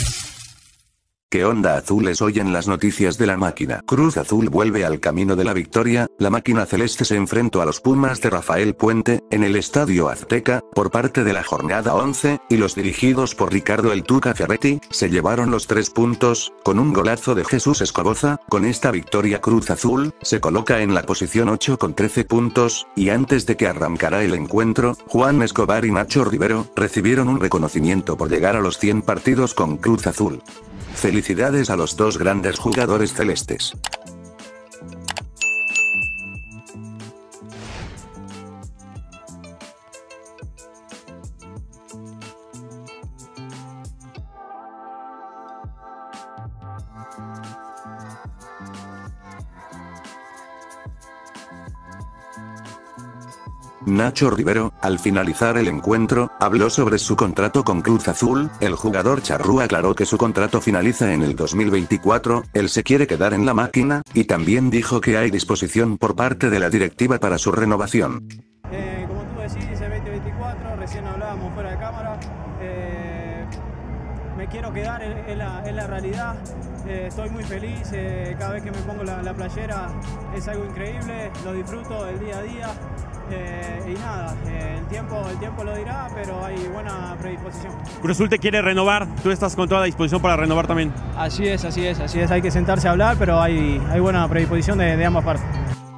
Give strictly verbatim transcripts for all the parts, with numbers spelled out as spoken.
¿Qué onda azules hoy en las noticias de la máquina? Cruz Azul vuelve al camino de la victoria, la máquina celeste se enfrentó a los Pumas de Rafael Puente, en el Estadio Azteca, por parte de la jornada once, y los dirigidos por Ricardo El Tuca Ferretti, se llevaron los tres puntos, con un golazo de Jesús Escoboza. Con esta victoria Cruz Azul, se coloca en la posición ocho con trece puntos, y antes de que arrancara el encuentro, Juan Escobar y Nacho Rivero, recibieron un reconocimiento por llegar a los cien partidos con Cruz Azul. Felicidades a los dos grandes jugadores celestes. Nacho Rivero, al finalizar el encuentro, habló sobre su contrato con Cruz Azul. El jugador charrúa aclaró que su contrato finaliza en el dos mil veinticuatro, él se quiere quedar en la máquina, y también dijo que hay disposición por parte de la directiva para su renovación. Eh, como tú decís, dice veinte veinticuatro, recién hablábamos fuera de cámara. Eh, me quiero quedar, es, es, la, es la realidad. Eh, estoy muy feliz, eh, cada vez que me pongo la, la playera es algo increíble, lo disfruto del día a día. Eh, y nada, eh, el tiempo, el tiempo lo dirá, pero hay buena predisposición. Cruz Azul te quiere renovar, tú estás con toda la disposición para renovar también. Así es, así es, así es, hay que sentarse a hablar, pero hay, hay buena predisposición de, de ambas partes.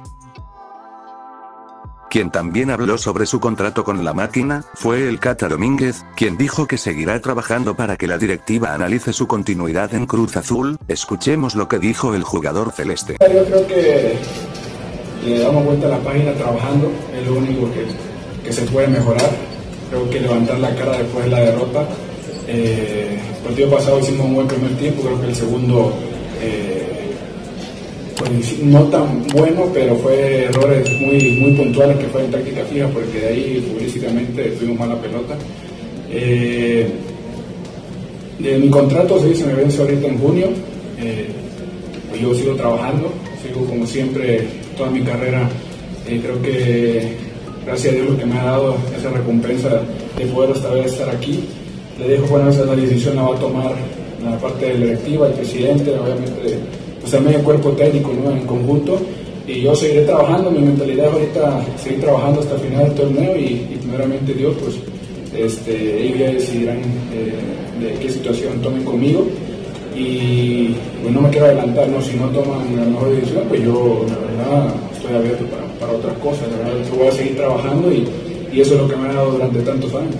Quien también habló sobre su contrato con la máquina, fue el Cata Domínguez, quien dijo que seguirá trabajando para que la directiva analice su continuidad en Cruz Azul. Escuchemos lo que dijo el jugador celeste. Yo creo que le damos vuelta a la página trabajando, es lo único que, que se puede mejorar. Creo que levantar la cara después de la derrota. Eh, el partido pasado hicimos un buen primer tiempo, creo que el segundo eh, pues, no tan bueno, pero fue errores muy, muy puntuales que fue en táctica fija, porque de ahí futbolísticamente tuvimos mala pelota. Eh, de mi contrato sí, se me vence ahorita en junio, eh, pues yo sigo trabajando, sigo como siempre toda mi carrera. Eh, creo que gracias a Dios lo que me ha dado esa recompensa de poder esta vez estar aquí. Le dejo, bueno, esa la decisión la va a tomar la parte de la directiva, el presidente, obviamente pues también el cuerpo técnico, ¿no?, en conjunto, y yo seguiré trabajando. Mi mentalidad ahorita seguir trabajando hasta el final del torneo y, y primeramente Dios, pues este, ellos ya decidirán eh, de qué situación tomen conmigo. Y pues no me quiero adelantar, ¿no? Si no toman la mejor decisión, pues yo la verdad estoy abierto para, para otras cosas. La verdad yo voy a seguir trabajando y, y eso es lo que me ha dado durante tantos años.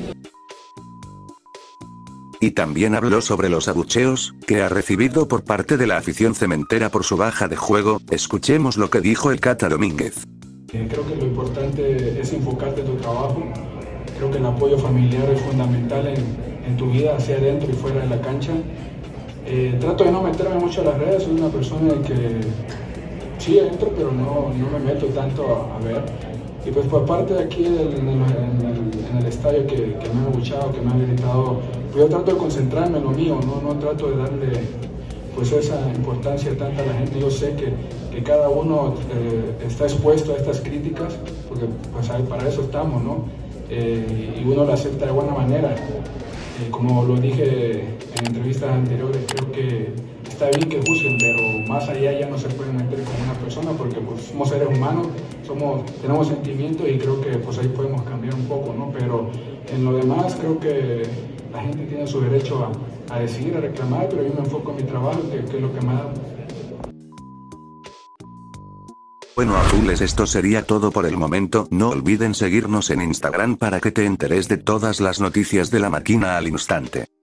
Y también habló sobre los abucheos que ha recibido por parte de la afición cementera por su baja de juego. Escuchemos lo que dijo el Cata Domínguez. Eh, creo que lo importante es enfocarte en tu trabajo. Creo que el apoyo familiar es fundamental en, en tu vida, hacia adentro y fuera de la cancha. Eh, trato de no meterme mucho a las redes, soy una persona que sí entro, pero no, no me meto tanto a, a ver. Y pues por parte de aquí en el, en el, en el estadio que, que me han abuchado, que me han gritado, pues yo trato de concentrarme en lo mío, no, no trato de darle pues esa importancia tanta a la gente. Yo sé que, que cada uno eh, está expuesto a estas críticas, porque pues para eso estamos, ¿no? Eh, y uno lo acepta de buena manera. Eh, como lo dije en entrevistas anteriores, creo que está bien que juzguen, pero más allá ya no se pueden meter con una persona, porque pues, somos seres humanos, somos, tenemos sentimientos y creo que pues, ahí podemos cambiar un poco, ¿no? Pero en lo demás creo que la gente tiene su derecho a, a decidir, a reclamar, pero yo me enfoco en mi trabajo, que, que es lo que me da. Bueno azules, esto sería todo por el momento. No olviden seguirnos en Instagram para que te enteres de todas las noticias de la máquina al instante.